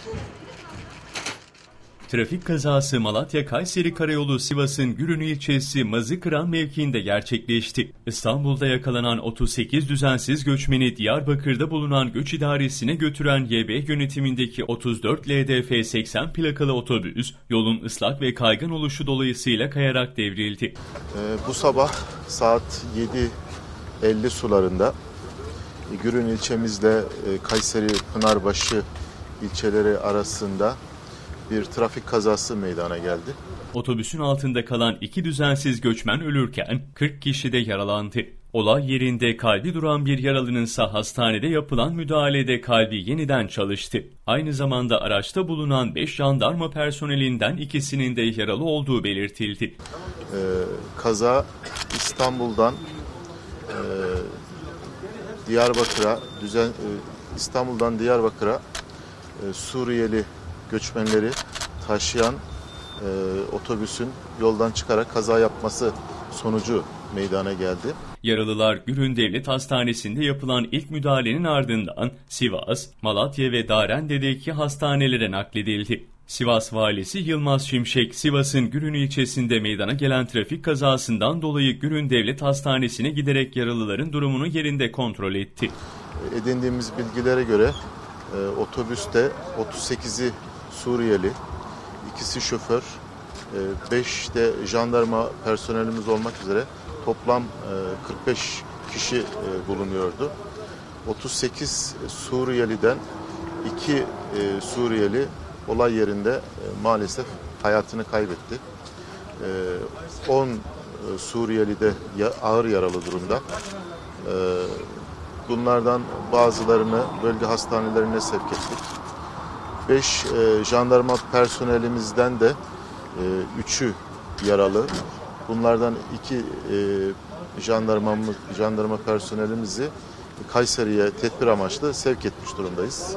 Trafik kazası Malatya-Kayseri Karayolu Sivas'ın Gürün ilçesi Mazıkıran mevkiinde gerçekleşti. İstanbul'da yakalanan 38 düzensiz göçmeni Diyarbakır'da bulunan göç idaresine götüren YB yönetimindeki 34 LDF 80 plakalı otobüs yolun ıslak ve kaygan oluşu dolayısıyla kayarak devrildi. Bu sabah saat 7:50 sularında Gürün ilçemizle Kayseri Pınarbaşı ilçeleri arasında bir trafik kazası meydana geldi. Otobüsün altında kalan 2 düzensiz göçmen ölürken 40 kişi de yaralandı. Olay yerinde kalbi duran bir yaralınınsa hastanede yapılan müdahalede kalbi yeniden çalıştı. Aynı zamanda araçta bulunan 5 jandarma personelinden ikisinin de yaralı olduğu belirtildi. Kaza İstanbul'dan Diyarbakır'a Suriyeli göçmenleri taşıyan otobüsün yoldan çıkarak kaza yapması sonucu meydana geldi. Yaralılar Gürün Devlet Hastanesi'nde yapılan ilk müdahalenin ardından Sivas, Malatya ve Darende'deki hastanelere nakledildi. Sivas Valisi Yılmaz Şimşek, Sivas'ın Gürün ilçesinde meydana gelen trafik kazasından dolayı Gürün Devlet Hastanesi'ne giderek yaralıların durumunu yerinde kontrol etti. Edindiğimiz bilgilere göre otobüste 38'i Suriyeli, 2'si şoför, 5 de jandarma personelimiz olmak üzere toplam 45 kişi bulunuyordu. 38 Suriyeli'den 2 Suriyeli olay yerinde maalesef hayatını kaybetti. 10 Suriyeli de ağır yaralı durumda. Bunlardan bazılarını bölge hastanelerine sevk ettik. 5 jandarma personelimizden de 3'ü yaralı. Bunlardan 2 jandarma personelimizi Kayseri'ye tedbir amaçlı sevk etmiş durumdayız.